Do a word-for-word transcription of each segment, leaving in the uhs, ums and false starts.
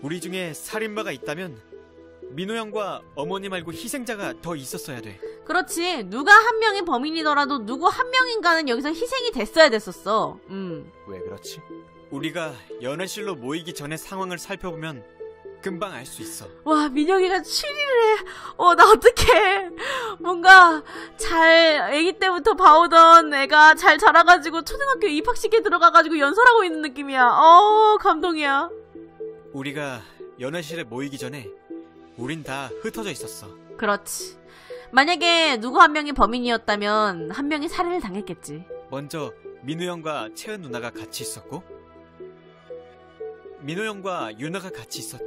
우리 중에 살인마가 있다면 민호 형과 어머니 말고 희생자가 더 있었어야 돼. 그렇지. 누가 한 명이 범인이더라도 누구 한 명인가는 여기서 희생이 됐어야 됐었어. 음. 왜 그렇지? 우리가 연애실로 모이기 전에 상황을 살펴보면 금방 알 수 있어. 와, 민혁이가 추리를 해. 어, 나 어떡해. 뭔가 잘 아기 때부터 봐오던 애가 잘 자라가지고 초등학교 입학식에 들어가가지고 연설하고 있는 느낌이야. 어, 감동이야. 우리가 연애실에 모이기 전에 우린 다 흩어져 있었어. 그렇지. 만약에 누구 한 명이 범인이었다면 한 명이 살해를 당했겠지. 먼저 민호 형과 채은 누나가 같이 있었고, 민호 형과 유나가 같이 있었.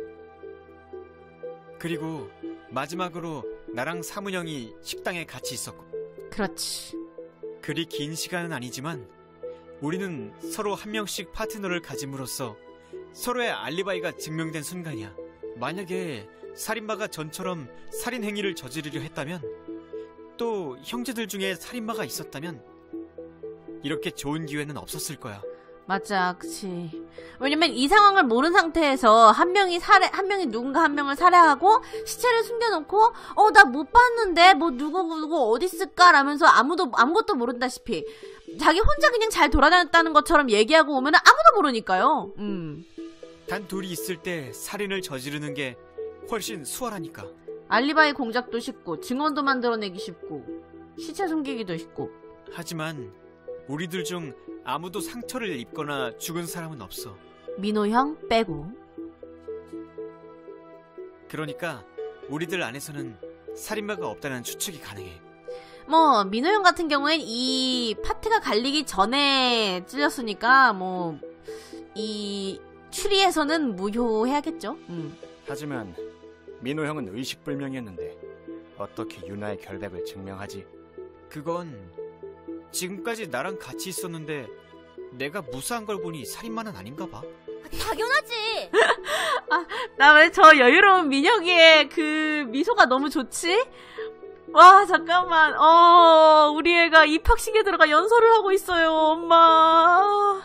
그리고 마지막으로 나랑 사문 형이 식당에 같이 있었고. 그렇지. 그리 긴 시간은 아니지만 우리는 서로 한 명씩 파트너를 가짐으로써 서로의 알리바이가 증명된 순간이야. 만약에 살인마가 전처럼 살인 행위를 저지르려 했다면, 또 형제들 중에 살인마가 있었다면 이렇게 좋은 기회는 없었을 거야. 맞아, 그치. 왜냐면 이 상황을 모르는 상태에서 한 명이 살해, 한 명이 누군가 한 명을 살해하고 시체를 숨겨놓고, 어, 나 못 봤는데, 뭐, 누구, 누구, 어디 있을까? 라면서 아무도, 아무것도 모른다시피, 자기 혼자 그냥 잘 돌아다녔다는 것처럼 얘기하고 오면 아무도 모르니까요. 음. 단 둘이 있을 때 살인을 저지르는 게 훨씬 수월하니까. 알리바이 공작도 쉽고, 증언도 만들어내기 쉽고, 시체 숨기기도 쉽고. 하지만, 우리들 중 아무도 상처를 입거나 죽은 사람은 없어. 민호 형 빼고. 그러니까 우리들 안에서는 살인마가 없다는 추측이 가능해. 뭐 민호 형 같은 경우엔 이 파트가 갈리기 전에 찔렸으니까 뭐 이 추리에서는 무효해야겠죠. 음. 하지만 민호 형은 의식불명이었는데 어떻게 유나의 결백을 증명하지? 그건 지금까지 나랑 같이 있었는데 내가 무사한 걸 보니 살인마는 아닌가 봐. 당연하지. 아, 나 왜 저 여유로운 민혁이의 그 미소가 너무 좋지? 와, 잠깐만. 어, 우리 애가 입학식에 들어가 연설을 하고 있어요. 엄마.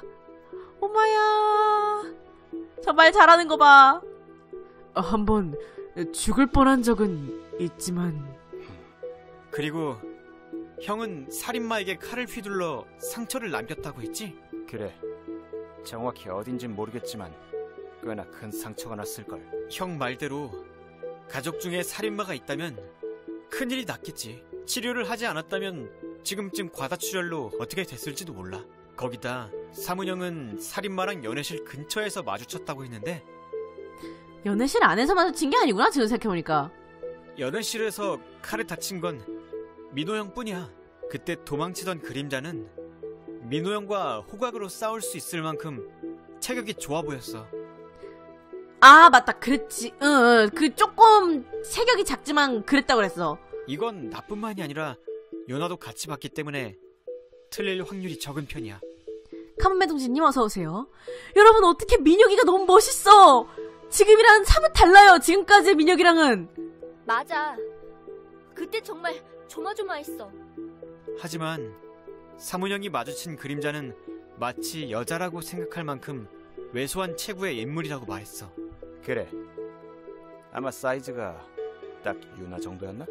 엄마야. 저 말 잘하는 거 봐. 한번 죽을 뻔한 적은 있지만. 그리고 형은 살인마에게 칼을 휘둘러 상처를 남겼다고 했지? 그래. 정확히 어딘진 모르겠지만 꽤나 큰 상처가 났을걸. 형 말대로 가족 중에 살인마가 있다면 큰일이 났겠지. 치료를 하지 않았다면 지금쯤 과다출혈로 어떻게 됐을지도 몰라. 거기다 사문 형은 살인마랑 연애실 근처에서 마주쳤다고 했는데, 연애실 안에서 마주친 게 아니구나, 지금 생각해보니까. 연애실에서 칼에 다친 건 민호 형뿐이야. 그때 도망치던 그림자는 민호 형과 호각으로 싸울 수 있을 만큼 체격이 좋아 보였어. 아, 맞다. 그랬지. 응, 응. 그 조금 체격이 작지만 그랬다고 그랬어. 이건 나뿐만이 아니라 연아도 같이 봤기 때문에 틀릴 확률이 적은 편이야. 카문매동진님 어서오세요. 여러분, 어떻게 민혁이가 너무 멋있어. 지금이랑 사뭇 달라요. 지금까지의 민혁이랑은. 맞아. 그때 정말 조마조마했어. 하지만 사문 형이 마주친 그림자는 마치 여자라고 생각할 만큼 왜소한 체구의 인물이라고 말했어. 그래. 아마 사이즈가 딱 유나 정도였나?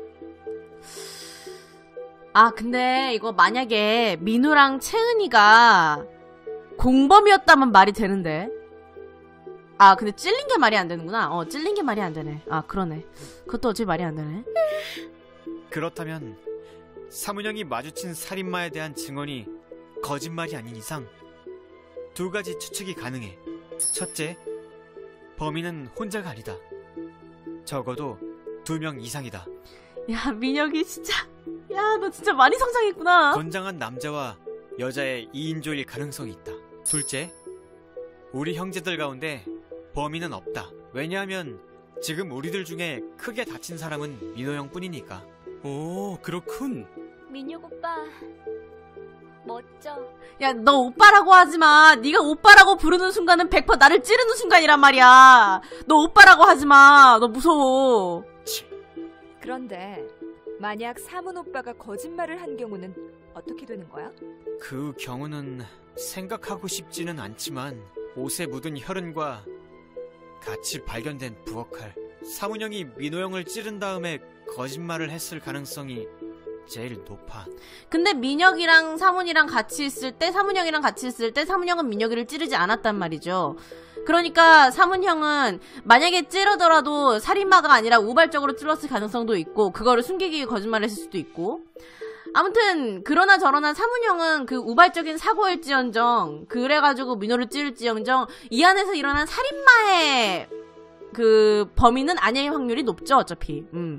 아, 근데 이거 만약에 민우랑 채은이가 공범이었다면 말이 되는데. 아, 근데 찔린 게 말이 안 되는구나. 어, 찔린 게 말이 안 되네. 아, 그러네. 그것도 어차피 말이 안 되네. 그렇다면 사문 형이 마주친 살인마에 대한 증언이 거짓말이 아닌 이상 두 가지 추측이 가능해. 첫째, 범인은 혼자가 아니다. 적어도 두 명 이상이다. 야, 민혁이 진짜. 야, 너 진짜 많이 성장했구나. 건장한 남자와 여자의 이인조일 가능성이 있다. 둘째, 우리 형제들 가운데 범인은 없다. 왜냐하면 지금 우리들 중에 크게 다친 사람은 민호 형뿐이니까. 오, 그렇군. 민혁 오빠 멋져. 야, 너 오빠라고 하지마. 네가 오빠라고 부르는 순간은 백 퍼센트 나를 찌르는 순간이란 말이야. 너 오빠라고 하지마. 너 무서워. 치. 그런데 만약 사문 오빠가 거짓말을 한 경우는 어떻게 되는 거야? 그 경우는 생각하고 싶지는 않지만 옷에 묻은 혈흔과 같이 발견된 부엌칼. 사문 형이 민호 형을 찌른 다음에 거짓말을 했을 가능성이 제일 높아. 근데 민혁이랑 사문이랑 같이 있을 때, 사문 형이랑 같이 있을 때 사문 형은 민혁이를 찌르지 않았단 말이죠. 그러니까 사문 형은 만약에 찌르더라도 살인마가 아니라 우발적으로 찔렀을 가능성도 있고, 그거를 숨기기 위해 거짓말을 했을 수도 있고. 아무튼 그러나 저러나 사문 형은 그 우발적인 사고일지언정, 그래가지고 민호를 찌를지언정 이 안에서 일어난 살인마의 그 범인은 아닐 확률이 높죠, 어차피. 음.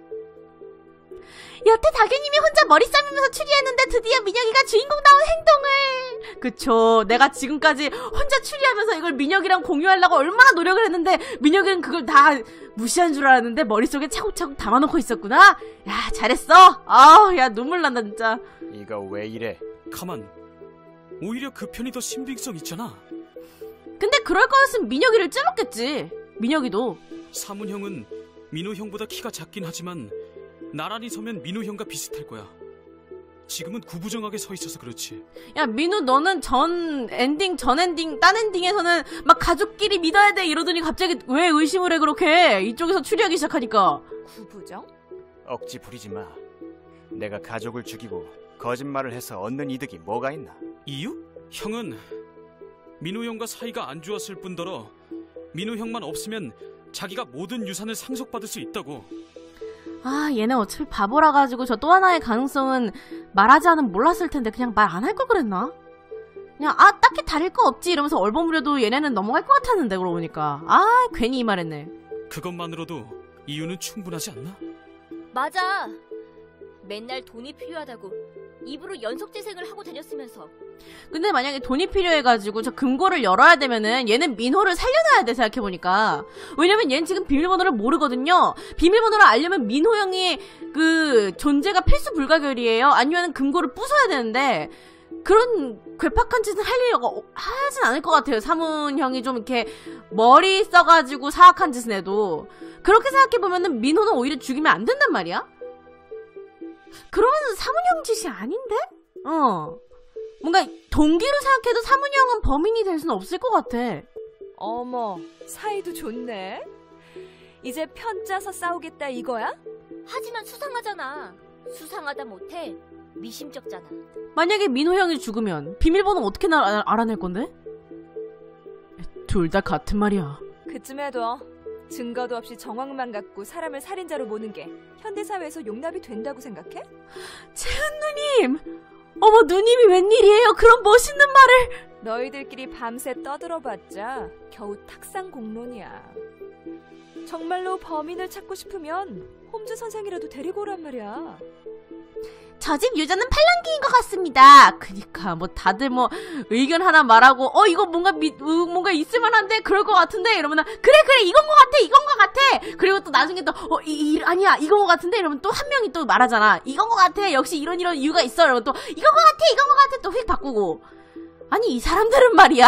여태 다교님이 혼자 머리 싸매면서 추리했는데 드디어 민혁이가 주인공다운 행동을. 그쵸. 내가 지금까지 혼자 추리하면서 이걸 민혁이랑 공유하려고 얼마나 노력을 했는데 민혁이는 그걸 다 무시한 줄 알았는데 머릿속에 차곡차곡 담아놓고 있었구나. 야, 잘했어. 아우, 야, 눈물 난다 진짜. 이거 왜 이래? 가만. 오히려 그 편이 더 신빙성 있잖아. 근데 그럴 거였으면 민혁이를 찔렀겠지. 민혁이도. 사문 형은 민호 형보다 키가 작긴 하지만 나란히 서면 민호 형과 비슷할 거야. 지금은 구부정하게 서 있어서 그렇지. 야, 민우 너는 전 엔딩, 전 엔딩, 딴 엔딩에서는 막 가족끼리 믿어야 돼 이러더니 갑자기 왜 의심을 해 그렇게. 이쪽에서 추리하기 시작하니까. 구부정? 억지 부리지 마. 내가 가족을 죽이고 거짓말을 해서 얻는 이득이 뭐가 있나? 이유? 형은 민호 형과 사이가 안 좋았을 뿐더러 민호 형만 없으면 자기가 모든 유산을 상속받을 수 있다고. 아, 얘네 어차피 바보라 가지고 저 또 하나의 가능성은 말하지 않으면 몰랐을 텐데 그냥 말 안 할 걸 그랬나? 그냥 아, 딱히 다를 거 없지 이러면서 얼버무려도 얘네는 넘어갈 것 같았는데 그러고 보니까. 아, 괜히 이 말했네. 그것만으로도 이유는 충분하지 않나? 맞아. 맨날 돈이 필요하다고 입으로 연속재생을 하고 다녔으면서. 근데 만약에 돈이 필요해가지고 저 금고를 열어야 되면은 얘는 민호를 살려놔야 돼, 생각해보니까. 왜냐면 얘는 지금 비밀번호를 모르거든요. 비밀번호를 알려면 민호 형이 그 존재가 필수 불가결이에요. 아니면은 금고를 부숴야 되는데 그런 괴팍한 짓은 할 일이 하진 않을 것 같아요. 사문 형이 좀 이렇게 머리 써가지고 사악한 짓은 해도. 그렇게 생각해보면은 민호는 오히려 죽이면 안 된단 말이야? 그러면 사문 형 짓이 아닌데? 어. 뭔가 동기로 생각해도 사문 형은 범인이 될 수는 없을 것 같아. 어머, 사이도 좋네. 이제 편 짜서 싸우겠다 이거야? 하지만 수상하잖아. 수상하다 못해 미심쩍잖아. 만약에 민호 형이 죽으면 비밀번호 어떻게 나, 알아낼 건데? 둘 다 같은 말이야. 그쯤에도 증거도 없이 정황만 갖고 사람을 살인자로 모는 게 현대사회에서 용납이 된다고 생각해? 채은 누님! 어머, 누님이 웬일이에요? 그런 멋있는 말을! 너희들끼리 밤새 떠들어봤자 겨우 탁상공론이야. 정말로 범인을 찾고 싶으면 홈즈 선생이라도 데리고 오란 말이야. 저 집 유저는 팔랑귀인 것 같습니다. 그니까 뭐 다들 뭐 의견 하나 말하고 어 이거 뭔가 미, 으, 뭔가 있을만한데 그럴 것 같은데 이러면 그래 그래 이건 것 같아 이건 것 같아. 그리고 또 나중에 또 어 이, 이, 아니야 이건 것 같은데 이러면 또 한 명이 또 말하잖아. 이건 것 같아 역시 이런 이런 이유가 있어. 이러면 또 이건 것 같아 이건 것 같아 또 휙 바꾸고. 아니 이 사람들은 말이야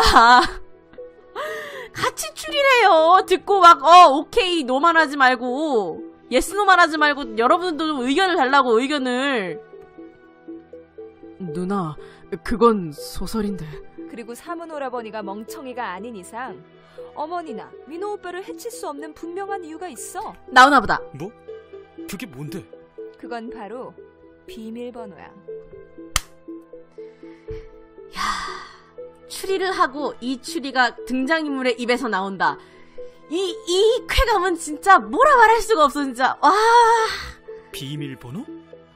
같이 추리래요. 듣고 막 어 오케이 노만 하지 말고 예스 노만 하지 말고 여러분들도 좀 의견을 달라고. 의견을. 누나, 그건 소설인데. 그리고 사문 오라버니가 멍청이가 아닌 이상 어머니나 민호 오빠를 해칠 수 없는 분명한 이유가 있어. 나오나 보다. 뭐? 그게 뭔데? 그건 바로 비밀번호야. 야, 추리를 하고 이 추리가 등장인물의 입에서 나온다. 이, 이 쾌감은 진짜 뭐라 말할 수가 없어 진짜. 와. 비밀번호?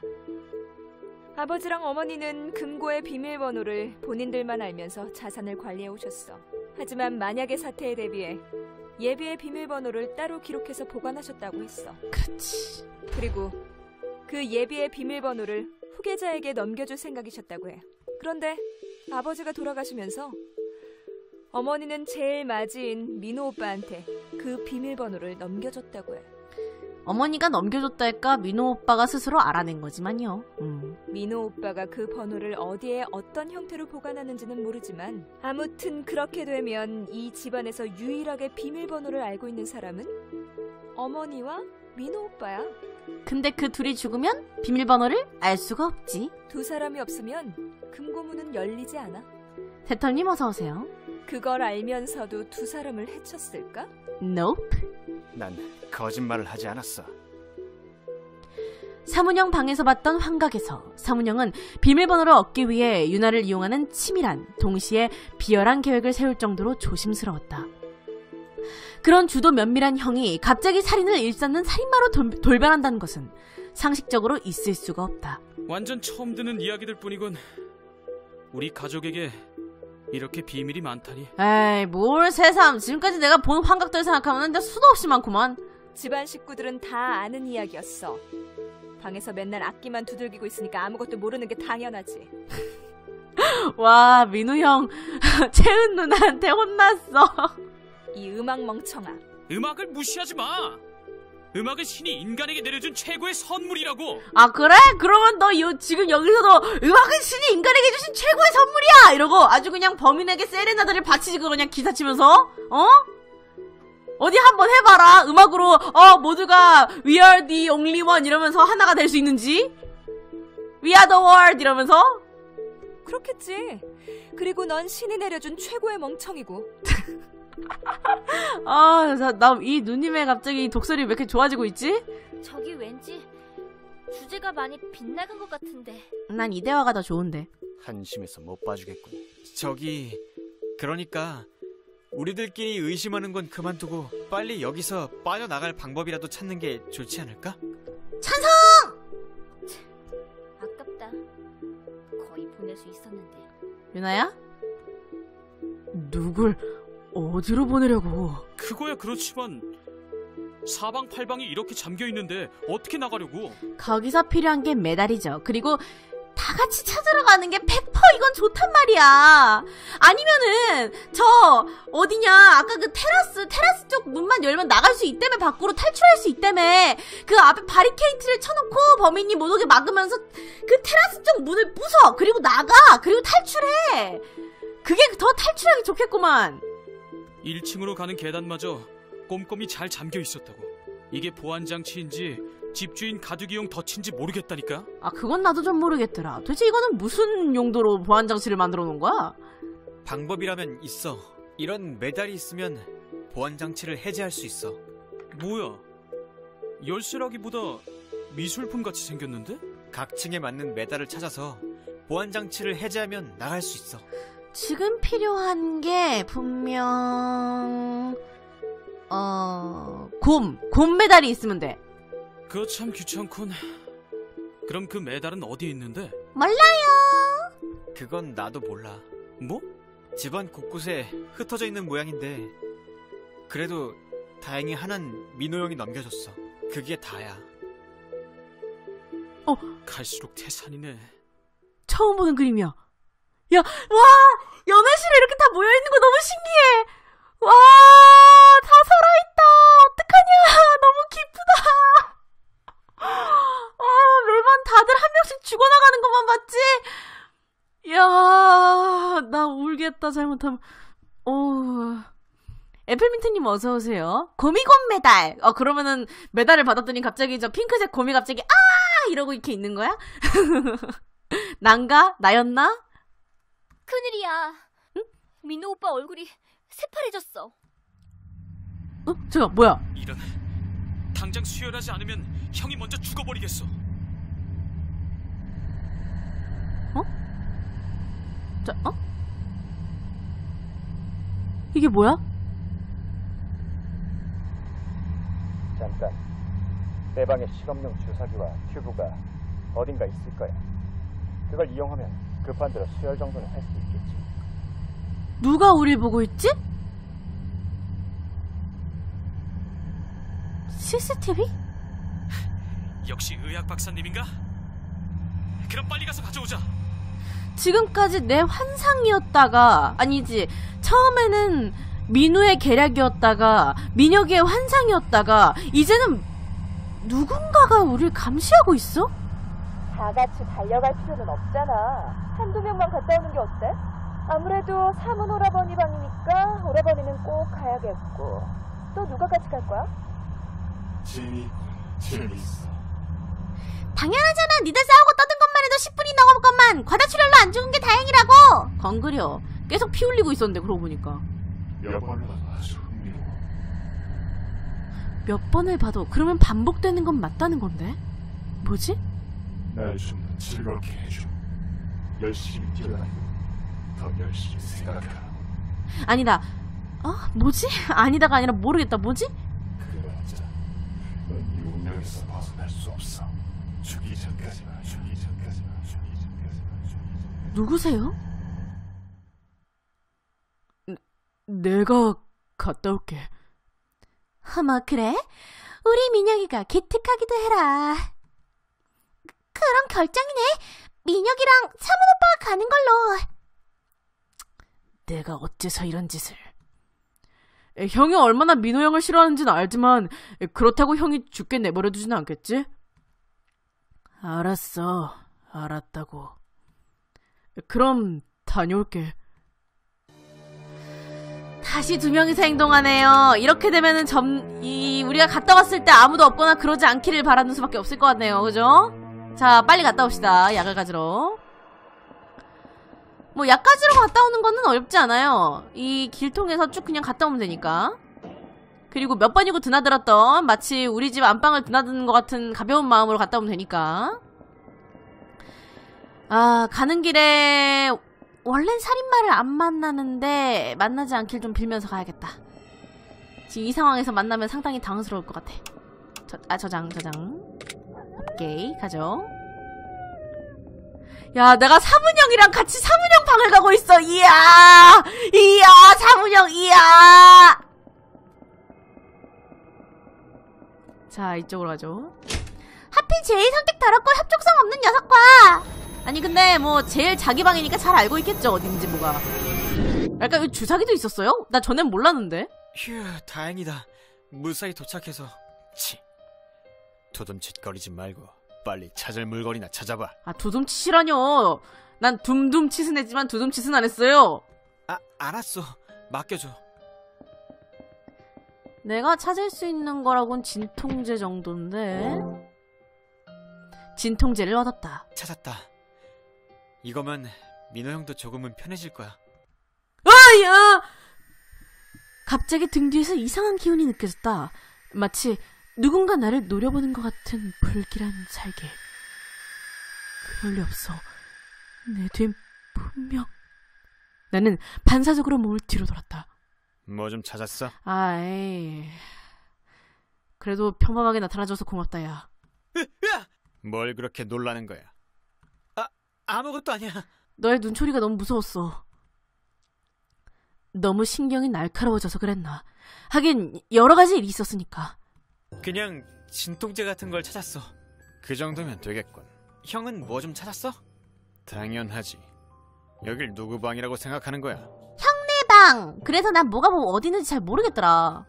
아버지랑 어머니는 금고의 비밀번호를 본인들만 알면서 자산을 관리해 오셨어. 하지만 만약의 사태에 대비해 예비의 비밀번호를 따로 기록해서 보관하셨다고 했어. 그렇지. 그리고 그 예비의 비밀번호를 후계자에게 넘겨줄 생각이셨다고 해. 그런데 아버지가 돌아가시면서 어머니는 제일 맞이인 민호 오빠한테 그 비밀번호를 넘겨줬다고 해. 어머니가 넘겨줬다 할까 민호 오빠가 스스로 알아낸 거지만요. 음. 민호 오빠가 그 번호를 어디에 어떤 형태로 보관하는지는 모르지만 아무튼 그렇게 되면 이 집안에서 유일하게 비밀번호를 알고 있는 사람은 어머니와 민호 오빠야. 근데 그 둘이 죽으면 비밀번호를 알 수가 없지. 두 사람이 없으면 금고문은 열리지 않아. 대털님 어서 오세요. 그걸 알면서도 두 사람을 해쳤을까? Nope. 난 거짓말을 하지 않았어. 사문영 방에서 봤던 환각에서 사문영은 비밀번호를 얻기 위해 유나를 이용하는 치밀한, 동시에 비열한 계획을 세울 정도로 조심스러웠다. 그런 주도 면밀한 형이 갑자기 살인을 일삼는 살인마로 돌, 돌변한다는 것은 상식적으로 있을 수가 없다. 완전 처음 듣는 이야기들 뿐이군. 우리 가족에게 이렇게 비밀이 많다니. 에이, 뭘 새삼. 지금까지 내가 본 환각들 생각하면 진짜 수도 없이 많구만. 집안 식구들은 다 아는 이야기였어. 방에서 맨날 악기만 두들기고 있으니까 아무것도 모르는 게 당연하지. 와, 민우 형 채은 누나한테 혼났어. 이 음악 멍청아. 음악을 무시하지 마. 음악은 신이 인간에게 내려준 최고의 선물이라고. 아, 그래? 그러면 너 요, 지금 여기서도 음악은 신이 인간에게 주신 최고의 선물이야! 이러고 아주 그냥 범인에게 세레나드를 바치지 그냥 기사치면서? 어? 어디 한번 해봐라. 음악으로 어 모두가 We are the only one 이러면서 하나가 될 수 있는지. We are the world 이러면서. 그렇겠지. 그리고 넌 신이 내려준 최고의 멍청이고. 아, 나 이 누님의 갑자기 독설이 왜 이렇게 좋아지고 있지? 저기 왠지 주제가 많이 빗나간 것 같은데. 난 이 대화가 더 좋은데. 한심해서 못 봐주겠군. 저기 그러니까 우리들끼리 의심하는 건 그만두고 빨리 여기서 빠져나갈 방법이라도 찾는 게 좋지 않을까? 찬성! 아깝다. 거의 보낼 수 있었는데. 유나야? 누굴 어디로 보내려고? 그거야 그렇지만 사방팔방이 이렇게 잠겨있는데 어떻게 나가려고? 거기서 필요한 게 메달이죠. 그리고 다 같이 찾으러 가는 게 백 퍼센트 이건 좋단 말이야. 아니면은 저 어디냐 아까 그 테라스 테라스 쪽 문만 열면 나갈 수 있다며 밖으로 탈출할 수 있다며. 그 앞에 바리케이트를 쳐놓고 범인이 못 오게 막으면서 그 테라스 쪽 문을 부숴. 그리고 나가. 그리고 탈출해. 그게 더 탈출하기 좋겠구만. 일 층으로 가는 계단마저 꼼꼼히 잘 잠겨있었다고. 이게 보안장치인지 집주인 가두기용 덫인지 모르겠다니까. 아, 그건 나도 좀 모르겠더라. 도대체 이거는 무슨 용도로 보안장치를 만들어 놓은 거야? 방법이라면 있어. 이런 메달이 있으면 보안장치를 해제할 수 있어. 뭐야? 열쇠라기보다 미술품 같이 생겼는데? 각 층에 맞는 메달을 찾아서 보안장치를 해제하면 나갈 수 있어. 지금 필요한 게 분명 어... 곰! 곰 메달이 있으면 돼. 그거 참 귀찮군. 그럼 그 메달은 어디에 있는데? 몰라요. 그건 나도 몰라. 뭐? 집안 곳곳에 흩어져 있는 모양인데 그래도 다행히 하나는 민호 형이 넘겨줬어. 그게 다야. 어? 갈수록 태산이네. 처음 보는 그림이야. 야, 와! 연애실에 이렇게 다 모여있는 거 너무 신기해. 와, 다 살아있다. 어떡하냐. 너무 기쁘다. 아, 매번 다들 한 명씩 죽어나가는 것만 봤지? 이야, 나 울겠다, 잘못하면. 어, 애플민트님 어서오세요. 고미곰 메달. 어, 그러면은 메달을 받았더니 갑자기 저 핑크색 곰이 갑자기, 아! 이러고 이렇게 있는 거야? 난가? 나였나? 큰일이야. 응? 민호 오빠 얼굴이 새파래졌어. 어? 잠깐, 뭐야? 이런. 당장 수혈하지 않으면 형이 먼저 죽어버리겠어. 어? 자, 어? 이게 뭐야? 잠깐. 내 방에 실험용 주사기와 튜브가 어딘가 있을 거야. 그걸 이용하면 급한 대로 수혈 정도는 할 수 있겠지. 누가 우릴 보고 있지? 씨씨티비? 역시 의학 박사님인가? 그럼 빨리 가서 가져오자. 지금까지 내 환상이었다가 아니지 처음에는 민우의 계략이었다가 민혁이의 환상이었다가 이제는 누군가가 우릴 감시하고 있어? 다 같이 달려갈 필요는 없잖아. 한두 명만 갔다 오는 게 어때? 아무래도 사문 오라버니 방이니까 오라버니는 꼭 가야겠고. 또 누가 같이 갈 거야? 재미, 재밌어. 당연하잖아. 니들 싸우고 떠든 것만 해도 십 분이 넘어갔건만 과다 출혈로 안 죽은 게 다행이라고. 건그려. 계속 피 흘리고 있었는데 그러고 보니까. 몇 번을 봐도 아주 흥미로워. 몇 번을 봐도 그러면 반복되는 건 맞다는 건데? 뭐지? 날 좀 더 즐겁게 해줘. 열심히 뛰어다니고 더 열심히 생각하라. 아니다. 어? 뭐지? 아니다가 아니라 모르겠다. 뭐지? 그래봤자 넌 이 운명에서 벗어날 수 없어. 죽기 전까지만, 죽기 전까지만, 죽기 전까지만, 죽기 전까지만. 누구세요? 내가 갔다 올게. 어머 그래? 우리 민혁이가 기특하기도 해라. 그럼 결정이네. 민혁이랑 사문 오빠가 가는 걸로. 내가 어째서 이런 짓을. 에, 형이 얼마나 민호 형을 싫어하는지는 알지만 에, 그렇다고 형이 죽게 내버려두지는 않겠지? 알았어. 알았다고. 에, 그럼 다녀올게. 다시 두 명이서 행동하네요. 이렇게 되면은 점, 이, 우리가 갔다 왔을 때 아무도 없거나 그러지 않기를 바라는 수밖에 없을 것 같네요. 그죠? 자, 빨리 갔다 옵시다. 약을 가지러. 뭐, 약 가지러 갔다 오는 거는 어렵지 않아요. 이 길 통해서 쭉 그냥 갔다 오면 되니까. 그리고 몇 번이고 드나들었던, 마치 우리 집 안방을 드나드는 것 같은 가벼운 마음으로 갔다 오면 되니까. 아, 가는 길에, 원래는 살인마를 안 만나는데 만나지 않길 좀 빌면서 가야겠다. 지금 이 상황에서 만나면 상당히 당황스러울 것 같아. 저, 아 저장 저장. 오케이 가죠. 야 내가 사문형이랑 같이 사문형 방을 가고 있어. 이야 이야 사문형 이야. 자 이쪽으로 가죠. 하필 제일 선택 다뤘고 협족성 없는 녀석과. 아니 근데 뭐 제일 자기 방이니까 잘 알고 있겠죠 어딘지 뭐가. 약간 여기 주사기도 있었어요? 나 전엔 몰랐는데. 휴 다행이다. 무사히 도착해서. 치 도둠칫거리지 말고 빨리 찾을 물건이나 찾아봐. 아 두둠칫이라뇨. 난 둠둠칫은 했지만 두둠칫은 안 했어요. 아 알았어 맡겨줘. 내가 찾을 수 있는 거라곤 진통제 정도인데. 진통제를 얻었다. 찾았다. 이거면 민호 형도 조금은 편해질 거야. 아야! 갑자기 등 뒤에서 이상한 기운이 느껴졌다. 마치 누군가 나를 노려보는 것 같은 불길한 살개. 그럴 리 없어. 내 뒤엔 분명. 나는 반사적으로 몸을 뒤로 돌았다. 뭐 좀 찾았어? 아, 에이. 그래도 평범하게 나타나줘서 고맙다, 야. 뭘 그렇게 놀라는 거야? 아, 아무것도 아니야. 너의 눈초리가 너무 무서웠어. 너무 신경이 날카로워져서 그랬나. 하긴 여러 가지 일이 있었으니까. 그냥 진통제 같은 걸 찾았어. 그 정도면 되겠군. 형은 뭐 좀 찾았어? 당연하지. 여길 누구 방이라고 생각하는 거야? 형네 방! 그래서 난 뭐가 뭐 어디 있는지 잘 모르겠더라.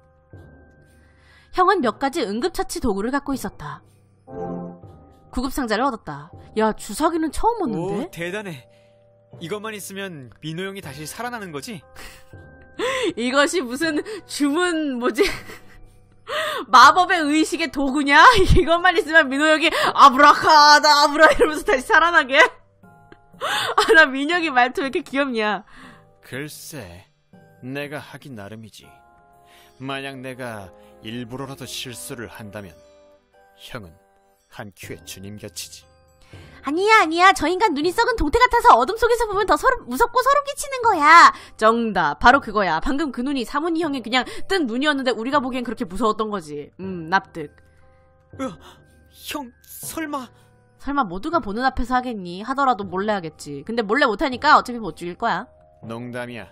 형은 몇 가지 응급처치 도구를 갖고 있었다. 구급상자를 얻었다. 야, 주사기는 처음 얻는데? 오, 대단해. 이것만 있으면 민호 형이 다시 살아나는 거지? 이것이 무슨 주문 뭐지? 마법의 의식의 도구냐? 이것만 있으면 민호 형이 아브라카다브라 이러면서 다시 살아나게? 아, 나 민혁이 말투 왜 이렇게 귀엽냐? 글쎄, 내가 하기 나름이지. 만약 내가 일부러라도 실수를 한다면 형은 한 큐의 주님 곁이지. 아니야 아니야, 저 인간 눈이 썩은 동태 같아서 어둠 속에서 보면 더 소름, 무섭고 소름 끼치는 거야. 정답, 바로 그거야. 방금 그 눈이 사문이 형의 그냥 뜬 눈이었는데 우리가 보기엔 그렇게 무서웠던 거지. 음, 납득. 으, 형 설마... 설마 모두가 보는 앞에서 하겠니? 하더라도 몰래 하겠지. 근데 몰래 못하니까 어차피 못 죽일 거야. 농담이야.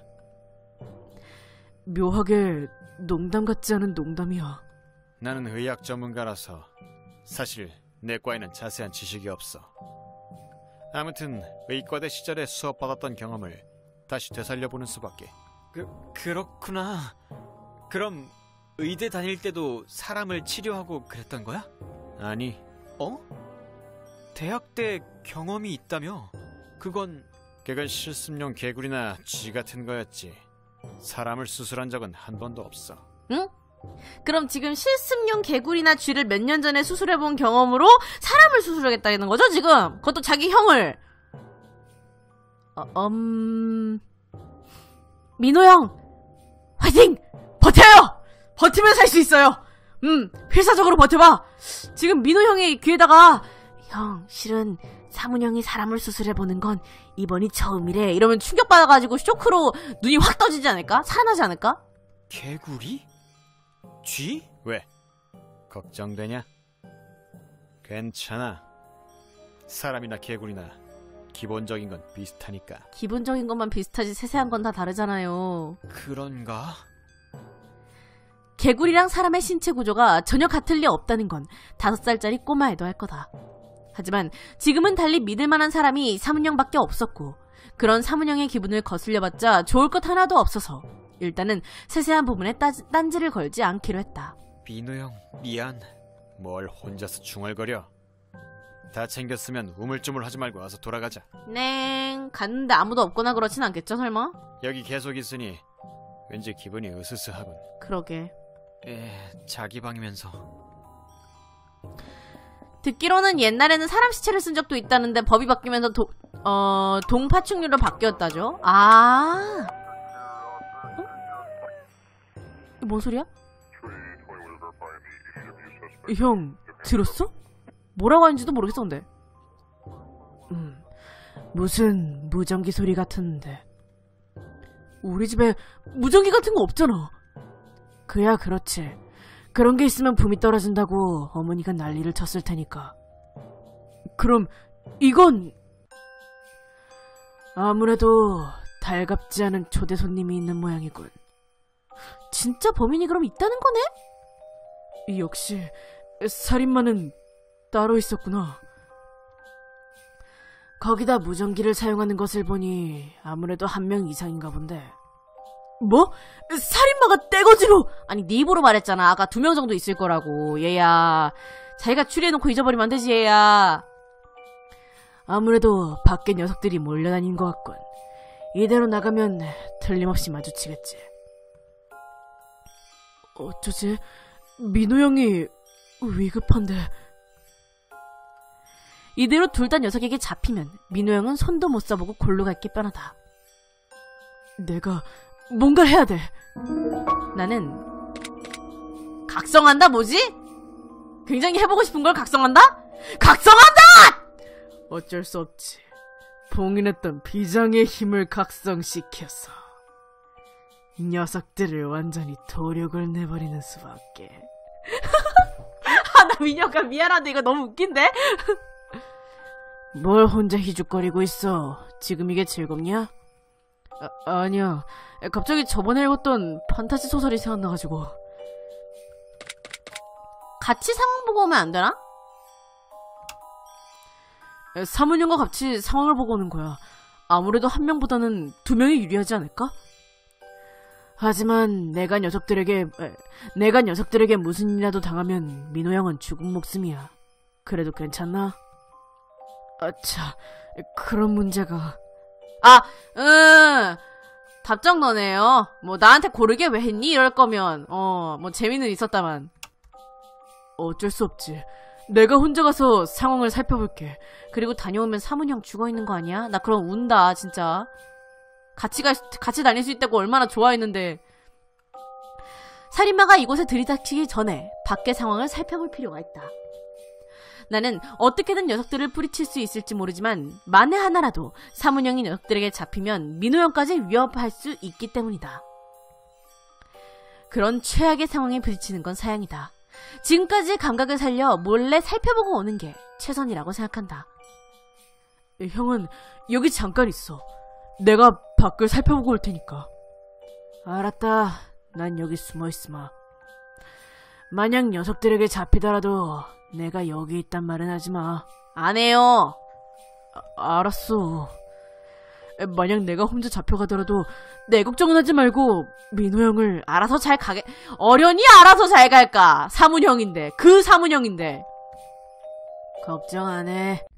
묘하게 농담 같지 않은 농담이야. 나는 의학 전문가라서 사실 내과에는 자세한 지식이 없어. 아무튼 의과대 시절에 수업받았던 경험을 다시 되살려보는 수밖에. 그, 그렇구나. 그럼 의대 다닐 때도 사람을 치료하고 그랬던 거야? 아니. 어? 대학 때 경험이 있다며? 그건... 그건 실습용 개구리나 쥐 같은 거였지. 사람을 수술한 적은 한 번도 없어. 응? 그럼 지금 실습용 개구리나 쥐를 몇 년 전에 수술해본 경험으로 사람을 수술하겠다는 거죠 지금? 그것도 자기 형을. 어, 음... 민호 형! 화이팅! 버텨요! 버티면 살 수 있어요! 음, 필사적으로 버텨봐! 지금 민호 형의 귀에다가, 형, 실은 사문 형이 사람을 수술해보는 건 이번이 처음이래. 이러면 충격받아가지고 쇼크로 눈이 확 떠지지 않을까? 살아나지 않을까? 개구리? 쥐? 왜? 걱정되냐? 괜찮아. 사람이나 개구리나 기본적인 건 비슷하니까. 기본적인 것만 비슷하지 세세한 건 다 다르잖아요. 그런가? 개구리랑 사람의 신체 구조가 전혀 같을 리 없다는 건 다섯 살짜리 꼬마애도 할 거다. 하지만 지금은 달리 믿을 만한 사람이 사문형밖에 없었고 그런 사문형의 기분을 거슬려봤자 좋을 것 하나도 없어서 일단은 세세한 부분에 따지, 딴지를 걸지 않기로 했다. 민호 형 미안. 뭘 혼자서 중얼거려. 다 챙겼으면 우물쭈물하지 말고 와서 돌아가자. 넹. 갔는데 아무도 없거나 그렇진 않겠죠 설마? 여기 계속 있으니 왠지 기분이 으스스하군. 그러게. 에, 자기 방이면서. 듣기로는 옛날에는 사람 시체를 쓴 적도 있다는데 법이 바뀌면서 도, 어, 동파충류로 바뀌었다죠. 아. 어? 이거 뭔 소리야? 형, 들었어? 뭐라고 하는지도 모르겠었는데. 음, 무슨 무전기 소리 같은데. 우리 집에 무전기 같은 거 없잖아. 그야 그렇지. 그런 게 있으면 붐이 떨어진다고 어머니가 난리를 쳤을 테니까. 그럼 이건 아무래도 달갑지 않은 초대 손님이 있는 모양이군. 진짜 범인이 그럼 있다는 거네? 역시 살인마는 따로 있었구나. 거기다 무전기를 사용하는 것을 보니 아무래도 한 명 이상인가 본데. 뭐? 살인마가 떼거지로! 아니 네 입으로 말했잖아. 아까 두 명 정도 있을 거라고. 얘야 자기가 추리해놓고 잊어버리면 안 되지 얘야. 아무래도 밖에 녀석들이 몰려다닌 것 같군. 이대로 나가면 틀림없이 마주치겠지. 어쩌지? 민호 형이 위급한데. 이대로 둘 다 녀석에게 잡히면 민호 형은 손도 못 써보고 골로 갈 게 뻔하다. 내가 뭔가 해야 돼. 나는 각성한다 뭐지? 굉장히 해보고 싶은 걸 각성한다? 각성한다! 어쩔 수 없지. 봉인했던 비장의 힘을 각성시켜서 이 녀석들을 완전히 도력을 내버리는 수밖에. 아, 나 민혁아 미안한데 이거 너무 웃긴데? 뭘 혼자 희죽거리고 있어. 지금 이게 즐겁냐? 아, 아니야. 갑자기 저번에 읽었던 판타지 소설이 생각나가지고. 같이 상황 보고 오면 안 되나? 사문형과 같이 상황을 보고 오는 거야. 아무래도 한 명보다는 두 명이 유리하지 않을까? 하지만 내가 녀석들에게 에, 내가 녀석들에게 무슨 일이라도 당하면 민호 형은 죽은 목숨이야. 그래도 괜찮나? 아차, 그런 문제가. 아, 응. 답정 너네요. 뭐 나한테 고르게 왜 했니? 이럴 거면 어, 뭐 재미는 있었다만. 어쩔 수 없지. 내가 혼자 가서 상황을 살펴볼게. 그리고 다녀오면 사문형 죽어있는 거 아니야? 나 그럼 운다 진짜. 같이 가, 같이 다닐 수 있다고 얼마나 좋아했는데. 살인마가 이곳에 들이닥치기 전에 밖의 상황을 살펴볼 필요가 있다. 나는 어떻게든 녀석들을 뿌리칠 수 있을지 모르지만 만에 하나라도 사문형이 녀석들에게 잡히면 민호 형까지 위협할 수 있기 때문이다. 그런 최악의 상황에 부딪히는 건 사양이다. 지금까지의 감각을 살려 몰래 살펴보고 오는 게 최선이라고 생각한다. 형은 여기 잠깐 있어. 내가 밖을 살펴보고 올 테니까. 알았다. 난 여기 숨어있으마. 만약 녀석들에게 잡히더라도 내가 여기 있단 말은 하지마. 안 해요. 아, 알았어. 만약 내가 혼자 잡혀가더라도 내 걱정은 하지 말고 민호 형을. 알아서 잘 가게. 어련히 알아서 잘 갈까. 사문형인데. 그 사문형인데. 걱정 안 해.